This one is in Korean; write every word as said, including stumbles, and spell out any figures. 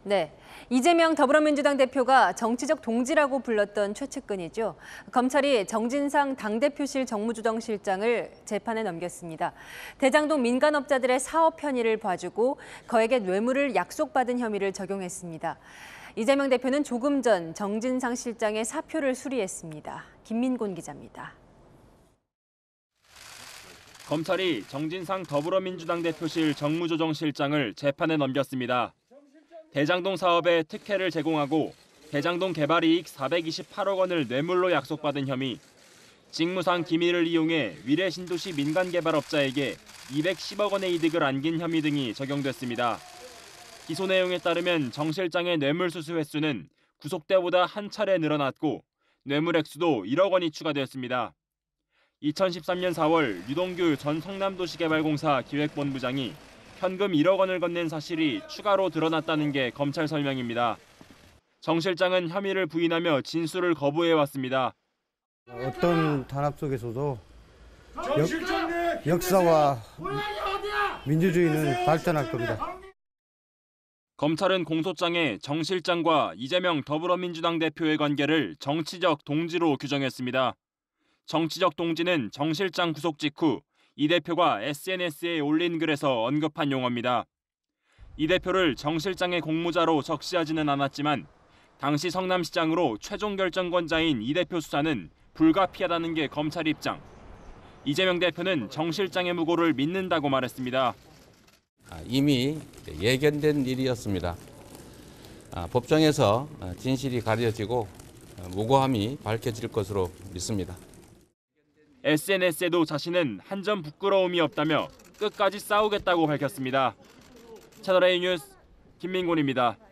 네, 이재명 더불어민주당 대표가 정치적 동지라고 불렀던 최측근이죠. 검찰이 정진상 당대표실 정무조정실장을 재판에 넘겼습니다. 대장동 민간업자들의 사업 편의를 봐주고 거액의 뇌물을 약속받은 혐의를 적용했습니다. 이재명 대표는 조금 전 정진상 실장의 사표를 수리했습니다. 김민곤 기자입니다. 검찰이 정진상 더불어민주당 대표실 정무조정실장을 재판에 넘겼습니다. 대장동 사업에 특혜를 제공하고 대장동 개발 이익 사백이십팔억 원을 뇌물로 약속받은 혐의, 직무상 기밀을 이용해 위례 신도시 민간개발업자에게 이백십억 원의 이득을 안긴 혐의 등이 적용됐습니다. 기소 내용에 따르면 정 실장의 뇌물 수수 횟수는 구속 때보다 한 차례 늘어났고 뇌물 액수도 일억 원이 추가되었습니다. 이천십삼 년 사월 유동규 전 성남도시개발공사 기획본부장이 현금 일억 원을 건넨 사실이 추가로 드러났다는 게 검찰 설명입니다. 정 실장은 혐의를 부인하며 진술을 거부해왔습니다. 어떤 탄압 속에서도 역, 역사와 민주주의는 발전할 겁니다. 검찰은 공소장에 정 실장과 이재명 더불어민주당 대표의 관계를 정치적 동지로 규정했습니다. 정치적 동지는 정 실장 구속 직후 이 대표가 에스엔에스에 올린 글에서 언급한 용어입니다. 이 대표를 정 실장의 공모자로 적시하지는 않았지만 당시 성남시장으로 최종 결정권자인 이 대표 수사는 불가피하다는 게 검찰 입장. 이재명 대표는 정 실장의 무고를 믿는다고 말했습니다. 이미 예견된 일이었습니다. 법정에서 진실이 가려지고 무고함이 밝혀질 것으로 믿습니다. 에스엔에스에도 자신은 한 점 부끄러움이 없다며 끝까지 싸우겠다고 밝혔습니다. 채널A 뉴스 김민곤입니다.